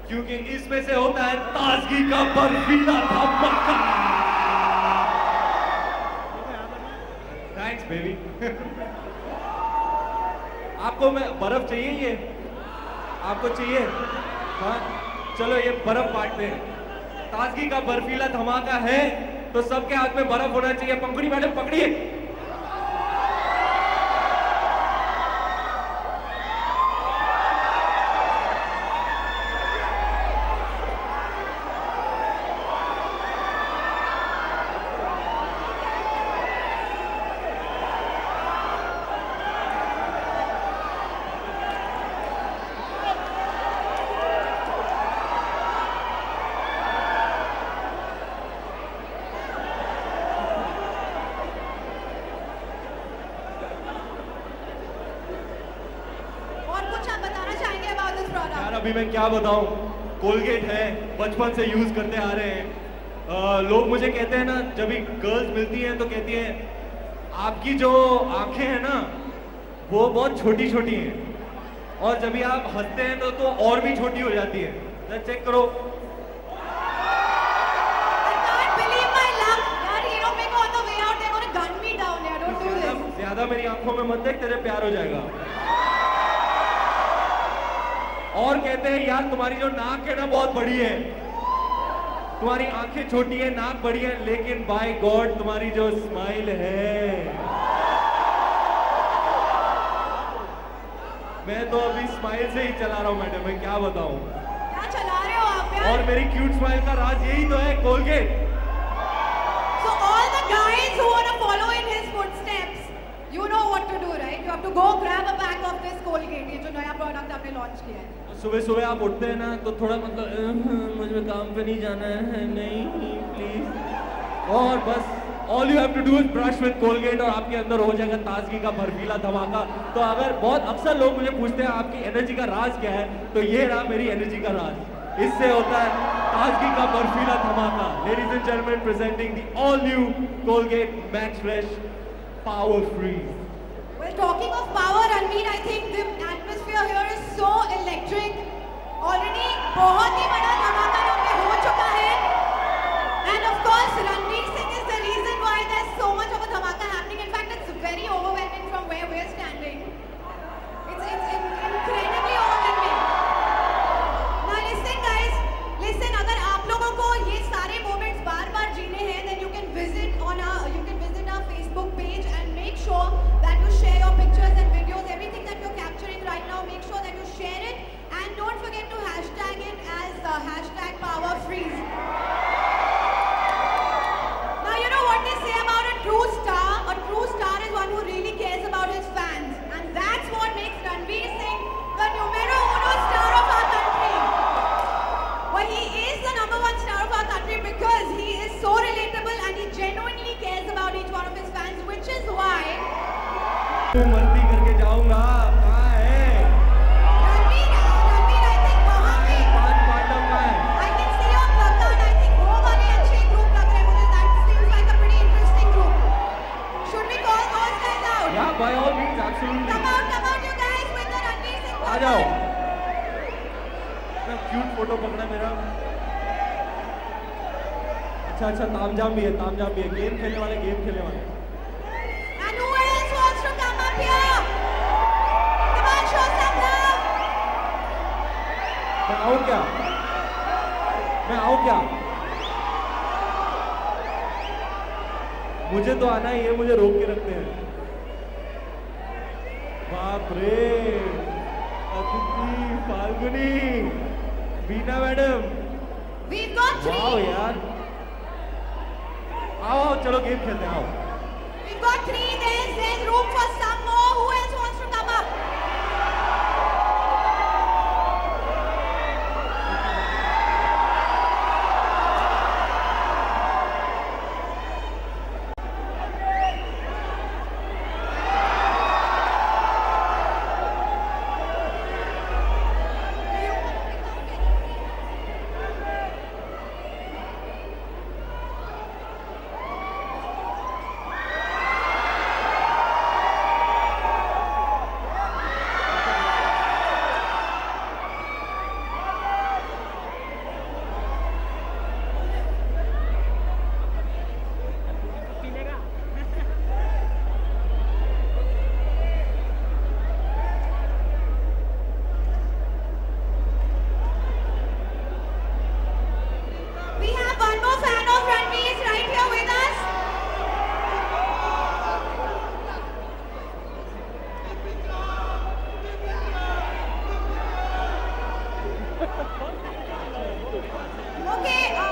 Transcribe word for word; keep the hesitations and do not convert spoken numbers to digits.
क्योंकि इसमें से होता है ताजगी का बर्फीला धमाका। Thanks baby. आपको मैं बर्फ चाहिए? ये आपको चाहिए? हाँ चलो ये बर्फ बांटते हैं। ताजगी का बर्फीला धमाका है तो सबके हाथ में बर्फ होना चाहिए। पंखुड़ी मैडम पकड़िए। अभी मैं क्या बताऊं, कोलगेट है, बचपन से यूज करते आ रहे हैं। आ, लोग मुझे कहते हैं ना, जब भी गर्ल्स मिलती हैं तो कहती हैं आपकी जो आंखें हैं ना वो बहुत छोटी छोटी हैं, और जब भी आप हंसते हैं तो तो और भी छोटी हो जाती है। जरा चेक करो। ज्यादा मेरी आंखों में मत देख, तेरे प्यार हो जाएगा। और कहते हैं यार तुम्हारी जो नाक है ना बहुत बड़ी है, तुम्हारी आंखें छोटी है, नाक बड़ी है, लेकिन बाय गॉड तुम्हारी जो स्माइल है, मैं तो अभी स्माइल से ही चला रहा हूं मैडम, मैं क्या बताऊं। क्या चला रहे हो आप यार? और मेरी क्यूट स्माइल का राज यही तो है, Colgate. So all the guys who want to follow in his footsteps, you know what to do, right? You have to go grab a pack of this Colgate, ये जो नया प्रोडक्ट आपने launch किया है। सुबह सुबह आप उठते हैं ना तो थोड़ा मतलब मुझे काम पे नहीं जाना है, नहीं प्लीज, और बस all you have to do is brush with Colgate और आपके अंदर हो जाएगा ताजगी का बर्फीला धमाका। तो अगर बहुत अक्सर लोग मुझे पूछते हैं आपकी एनर्जी का राज क्या है, तो ये रहा मेरी एनर्जी का राज। इससे होता है ताजगी का बर्फीला धमाका। Ladies and gentleman, presenting the all new Colgate Max Fresh Power Freeze. Well, talking of power, Ranveer, I think the atmosphere here is so electric. Already बहुत ही बड़ा धमाका यहाँ पे हो चुका है, and of course Ranveer Singh is the reason why there's so much of a dhamaka happening. In fact, it's very overwhelming from where we're standing. It's it's incredibly overwhelming. Now listen, guys, listen. अगर आप लोगों को ये सारे moments बार-बार जीने हैं, then you can visit on our you can visit our Facebook page and make sure that you share your pictures and videos, everything that you're capturing right now. Make sure that you share it, and don't forget to hashtag it as uh, hashtag power freeze. Now you know what they say about a true star. A true star is one who really cares about his fans, and that's what makes Ranveer Singh the numero uno star of our country. Well, he is the number one star of our country because he is so relatable and he genuinely cares about each one of his fans, which is why तू मस्ती करके जाऊंगा। कहाँ है Ranveer? Ranveer, I think वहाँ पे पांच पांडव कहाँ है? I can see your placard. I think वो वाले अच्छे group लग रहे हैं मुझे. That seems like a pretty interesting group. Should we call those guys out? Yeah, by all means, absolutely. Come out, come out, you guys with the Ranveer Singh uh placard. जाओ। इतना cute photo पकड़ा मेरा। अच्छा अच्छा, तामझाम भी है, तामझाम भी है। गेम खेलने वाले, गेम खेलने वाले। And who else wants to come up here? Come on, show some love. मैं आऊँ क्या? मैं आऊँ क्या? मुझे तो आना ही है, मुझे रोक के रखते हैं। बाप रे, Aditi, Falguni, Beena madam, We've got three. Wow यार। आओ आओ, चलो गेम खेलते हैं, आओ। We've got three. There's there's room for some more. Who else wants to come up? Okay,